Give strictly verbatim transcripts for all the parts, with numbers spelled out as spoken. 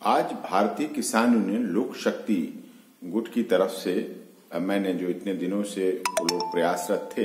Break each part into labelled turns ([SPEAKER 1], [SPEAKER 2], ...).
[SPEAKER 1] आज भारतीय किसान यूनियन लोक शक्ति गुट की तरफ से मैंने जो इतने दिनों से वो लोग प्रयासरत थे,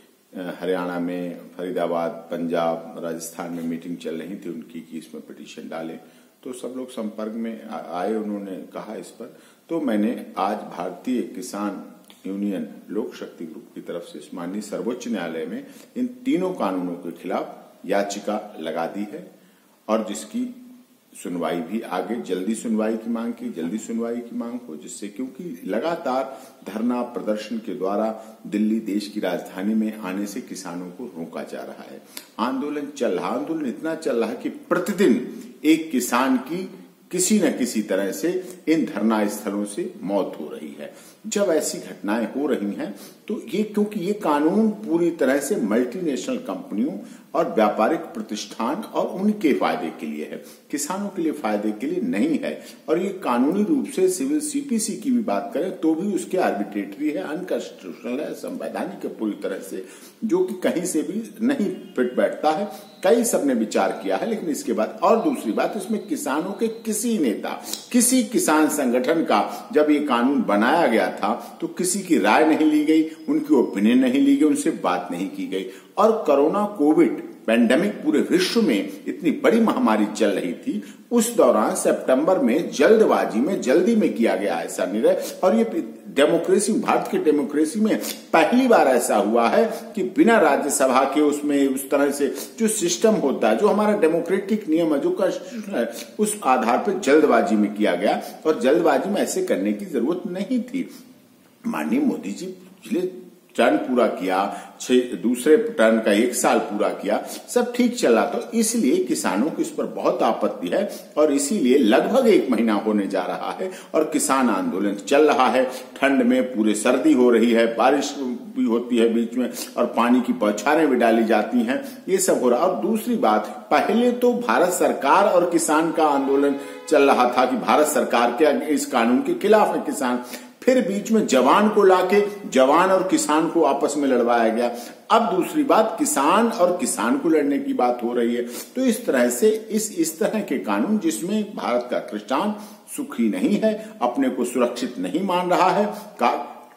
[SPEAKER 1] हरियाणा में, फरीदाबाद, पंजाब, राजस्थान में मीटिंग चल रही थी उनकी कि इसमें पिटीशन डालें, तो सब लोग संपर्क में आए, उन्होंने कहा इस पर। तो मैंने आज भारतीय किसान यूनियन लोक शक्ति ग्रुप की तरफ से माननीय सर्वोच्च न्यायालय में इन तीनों कानूनों के खिलाफ याचिका लगा दी है और जिसकी सुनवाई भी आगे जल्दी सुनवाई की मांग की जल्दी सुनवाई की मांग हो, जिससे क्योंकि लगातार धरना प्रदर्शन के द्वारा दिल्ली देश की राजधानी में आने से किसानों को रोका जा रहा है। आंदोलन चल रहा आंदोलन इतना चल रहा है कि प्रतिदिन एक किसान की किसी न किसी तरह से इन धरना स्थलों से मौत हो रही है। जब ऐसी घटनाएं हो रही हैं तो ये क्योंकि ये कानून पूरी तरह से मल्टीनेशनल कंपनियों और व्यापारिक प्रतिष्ठान और उनके फायदे के लिए है, किसानों के लिए फायदे के लिए नहीं है। और ये कानूनी रूप से सिविल सीपीसी की भी बात करें तो भी उसके आर्बिट्रेटरी है, अनकॉन्स्टिट्यूशनल है, संवैधानिक है पूरी तरह से, जो कि कहीं से भी नहीं फिट बैठता है। कई सबने विचार किया है, लेकिन इसके बाद और दूसरी बात, इसमें किसानों के किसी नेता, किसी किसान संगठन का जब ये कानून बनाया गया था तो किसी की राय नहीं ली गई, उनकी ओपिनियन नहीं ली गई, उनसे बात नहीं की गई। और कोरोना कोविड पैंडेमिक पूरे विश्व में इतनी बड़ी महामारी चल रही थी, उस दौरान सितंबर में जल्दबाजी में जल्दी में किया गया ऐसा निर्णय। और ये डेमोक्रेसी, भारत की डेमोक्रेसी में पहली बार ऐसा हुआ है कि बिना राज्यसभा के उसमें उस तरह से जो सिस्टम होता है, जो हमारा डेमोक्रेटिक नियम है, जो कॉन्स्टिट्यूशन है, उस आधार पर जल्दबाजी में किया गया। और जल्दबाजी में ऐसे करने की जरूरत नहीं थी। माननीय मोदी जी पिछले टर्न पूरा किया, छह दूसरे टर्न का एक साल पूरा किया, सब ठीक चला, तो इसलिए किसानों को इस पर बहुत आपत्ति है और इसीलिए लगभग एक महीना होने जा रहा है और किसान आंदोलन चल रहा है। ठंड में पूरे सर्दी हो रही है, बारिश भी होती है बीच में और पानी की बौछारें भी डाली जाती हैं, ये सब हो रहा है। और दूसरी बात, पहले तो भारत सरकार और किसान का आंदोलन चल रहा था कि भारत सरकार के इस कानून के खिलाफ है किसान, फिर बीच में जवान को लाके जवान और किसान को आपस में लड़वाया गया। अब दूसरी बात, किसान और किसान को लड़ने की बात हो रही है। तो इस तरह से इस इस तरह के कानून जिसमें भारत का किसान सुखी नहीं है, अपने को सुरक्षित नहीं मान रहा है, का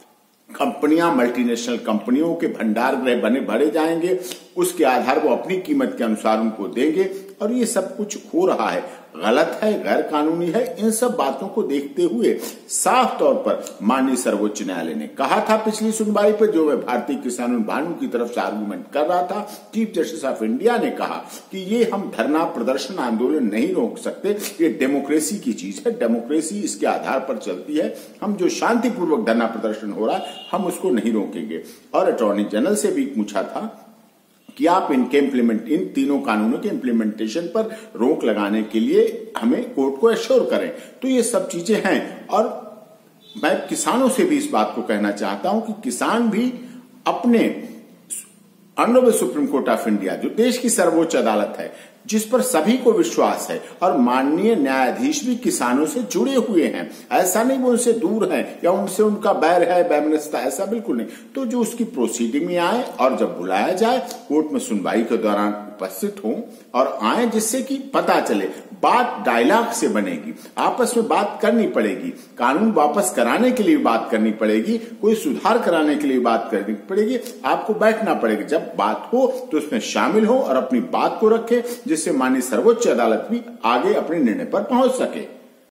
[SPEAKER 1] कंपनियां, मल्टीनेशनल कंपनियों के भंडार गृह बने भरे जाएंगे, उसके आधार वो अपनी कीमत के अनुसार उनको देंगे और ये सब कुछ हो रहा है, गलत है, गैर कानूनी है। इन सब बातों को देखते हुए साफ तौर पर माननीय सर्वोच्च न्यायालय ने कहा था पिछली सुनवाई पर, जो मैं भारतीय किसान भानु की तरफ से आर्गूमेंट कर रहा था, चीफ जस्टिस ऑफ इंडिया ने कहा कि ये हम धरना प्रदर्शन आंदोलन नहीं रोक सकते, ये डेमोक्रेसी की चीज है, डेमोक्रेसी इसके आधार पर चलती है, हम जो शांतिपूर्वक धरना प्रदर्शन हो रहा है हम उसको नहीं रोकेंगे। और अटॉर्नी जनरल से भी पूछा था कि आप इनके इम्प्लीमेंट इन तीनों कानूनों के इम्प्लीमेंटेशन पर रोक लगाने के लिए हमें कोर्ट को एश्योर करें। तो ये सब चीजें हैं और मैं किसानों से भी इस बात को कहना चाहता हूं कि किसान भी अपने honourable supreme court of India, जो देश की सर्वोच्च अदालत है, जिस पर सभी को विश्वास है, और माननीय न्यायाधीश भी किसानों से जुड़े हुए हैं, ऐसा नहीं वो उनसे दूर है या उनसे उनका बैर है, बैमनस्ता, ऐसा बिल्कुल नहीं। तो जो उसकी प्रोसीडिंग में आए और जब बुलाया जाए कोर्ट में सुनवाई के दौरान उपस्थित हों और आए, जिससे कि पता चले, बात डायलॉग से बनेगी, आपस में बात करनी पड़ेगी, कानून वापस कराने के लिए बात करनी पड़ेगी, कोई सुधार कराने के लिए बात करनी पड़ेगी, आपको बैठना पड़ेगा। जब बात हो तो उसमें शामिल हो और अपनी बात को रखे, जिससे माननीय सर्वोच्च अदालत भी आगे अपने निर्णय पर पहुंच सके।